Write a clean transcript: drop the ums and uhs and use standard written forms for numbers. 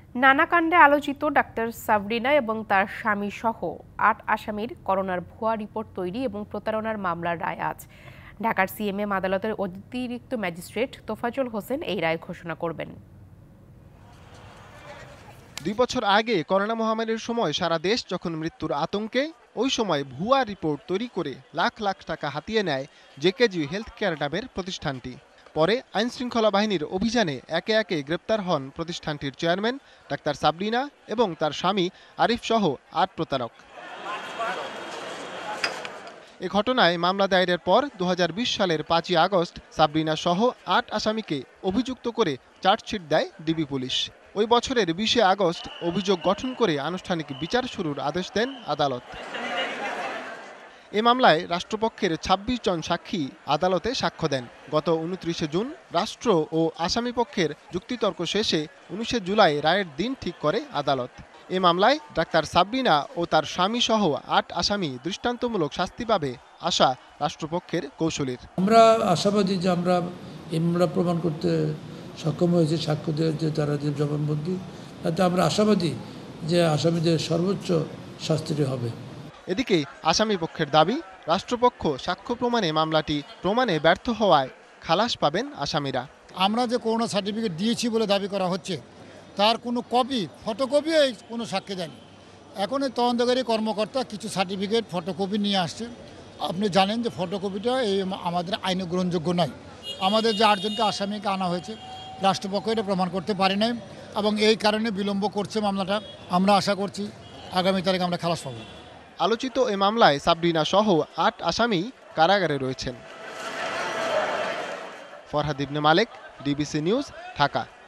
নানা কাণ্ডে আলোচিত ডাক্তার সাবরিনা এবং তার স্বামী সহ ৮ আসামির করোনার ভুয়া রিপোর্ট তৈরি এবং প্রতারণার মামলার রায় আজ। ঢাকার সিএমএম আদালতের অতিরিক্ত ম্যাজিস্ট্রেট তোফাজ্জল হোসেন এই রায় ঘোষণা করবেন। ২ বছর আগে করোনা মহামারীর সময় সারা দেশ যখন মৃত্যুর আতঙ্কে, ওই সময় ভুয়া রিপোর্ট তৈরি করে লাখ লাখ টাকা হাতিয়ে নেয় জেকেজি হেলথ কেয়ার নামের প্রতিষ্ঠানটি। পরে আইনশৃঙ্খলা বাহিনীর অভিযানে একে একে গ্রেপ্তার হন প্রতিষ্ঠানটির চেয়ারম্যান ডাক্তার সাবরিনা এবং তার স্বামী আরিফ সহ ৮ প্রতারক। এ ঘটনায় মামলা দায়েরের পর ২০২০ সালের ৫ই আগস্ট সাবরিনা সহ ৮ আসামিকে অভিযুক্ত করে চার্জশিট দেয় ডিবি পুলিশ। ওই বছরের ২০শে আগস্ট অভিযোগ গঠন করে আনুষ্ঠানিক বিচার শুরুর আদেশ দেন আদালত। এ মামলায় রাষ্ট্রপক্ষের ২৬ জন সাক্ষী আদালতে সাক্ষ্য দেন। গত ২৯শে জুন রাষ্ট্র ও আসামি পক্ষের যুক্তিতর্ক শেষে ১৯শে জুলাই রায়ের দিন ঠিক করে আদালত। এ মামলায় ডাক্তার সাবরিনা ও তার স্বামী সহ ৮ আসামি দৃষ্টান্তমূলক শাস্তি পাবে আশা রাষ্ট্রপক্ষের কৌশলীর। আমরা আশাবাদী যে আমরা এই মামলা প্রমাণ করতে সক্ষম হয়েছে, সাক্ষ্য দিয়ে যে তারা যে জবানবন্দি, তাতে আমরা আশাবাদী যে আসামিদের সর্বোচ্চ শাস্তি হবে। এদিকে আসামি পক্ষের দাবি, রাষ্ট্রপক্ষ সাক্ষ্য প্রমাণে মামলাটি প্রমাণে ব্যর্থ হওয়ায় খালাস পাবেন আসামিরা। আমরা যে করোনা সার্টিফিকেট দিয়েছি বলে দাবি করা হচ্ছে, তার কোনো কপি ফটোকপি কোনো সাক্ষী দেয়নি। এখন এই তদন্তকারী কর্মকর্তা কিছু সার্টিফিকেট ফটোকপি নিয়ে আসছে। আপনি জানেন যে ফটোকপিটা এই আমাদের আইনে গ্রহণযোগ্য নয়। আমাদের যে ৮ জনকে আসামিকে আনা হয়েছে, রাষ্ট্রপক্ষ এটা প্রমাণ করতে পারে নাই এবং এই কারণে বিলম্ব করছে মামলাটা। আমরা আশা করছি আগামী তারিখে আমরা খালাস পাবো। আলোচিত এ মামলায় সাবরিনা সহ ৮ আসামি কারাগারে রয়েছেন। Farhad Ibne Malik, DBC news, Dhaka.